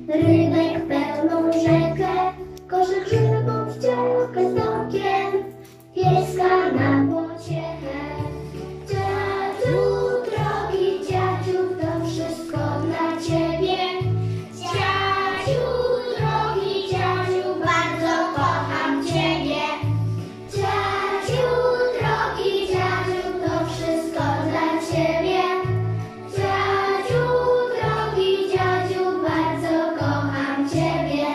rybek pełną rzekę, kosze grzybą ścieżkę z okiem, pieska na pociechę. Dziadziu, drogi dziadziu, to wszystko dla ciebie. Dziadziu, drogi dziadziu, bardzo kocham ciebie. Dziadziu, drogi dziadziu, to wszystko dla ciebie. Dziadziu, drogi dziadziu, bardzo kocham ciebie.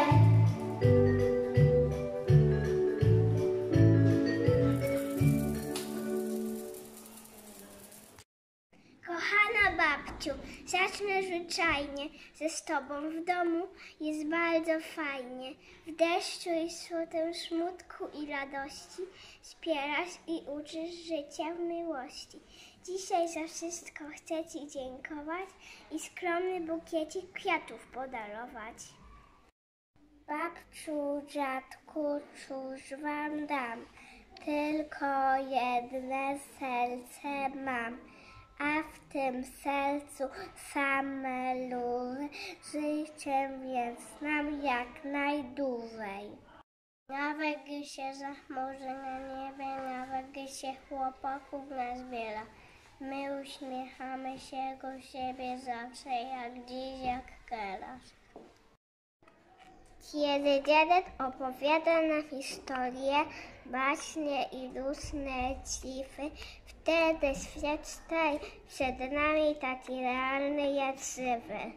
Kochana babciu, zacznę zwyczajnie. Ze tobą w domu jest bardzo fajnie. W deszczu i smutnym smutku i radości wspierasz i uczysz życia w miłości. Dzisiaj za wszystko chcę ci dziękować i skromny bukiecik kwiatów podarować. Babciu, dziadku, cóż wam dam? Tylko jedno serce mam. A w tym sercu same luzy, życzę więc nam jak najdłużej. Nawet gdy się zachmurzy na niebie, nawet gdy się chłopaków nazbiera, my uśmiechamy się do siebie zawsze, jak dziś, jak teraz. Kiedy dziadek opowiada nam historię, baśnie i różne cify, wtedy świat staje przed nami taki realny jak żywy.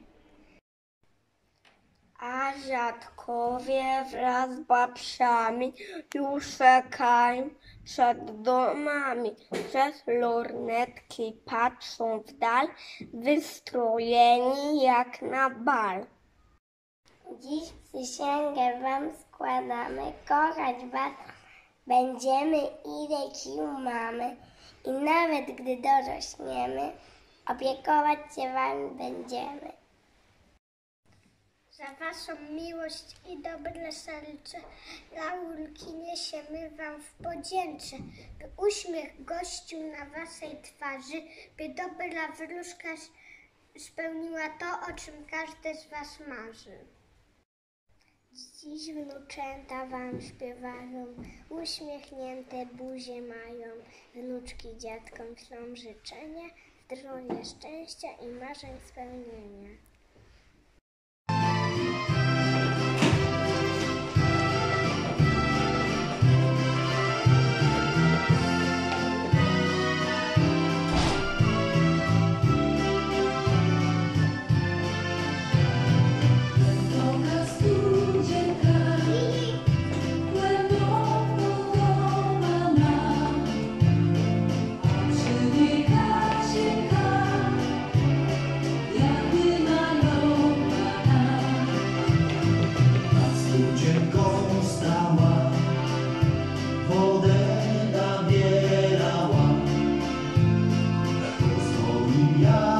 A dziadkowie wraz z babciami już czekają przed domami. Przez lornetki patrzą w dal, wystrojeni jak na bal. Dziś przysięgę wam składamy, kochać was będziemy ile sił mamy. I nawet gdy dorośniemy, opiekować się wami będziemy. Za waszą miłość i dobre serce laurki niesiemy wam w podzięce, by uśmiech gościł na waszej twarzy, by dobra wróżka spełniła to, o czym każdy z was marzy. Dziś wnuczęta wam śpiewają, uśmiechnięte buzie mają, wnuczki dziadkom ślą życzenia, zdrowia, szczęścia i marzeń spełnienia. Wodę nabierała, jak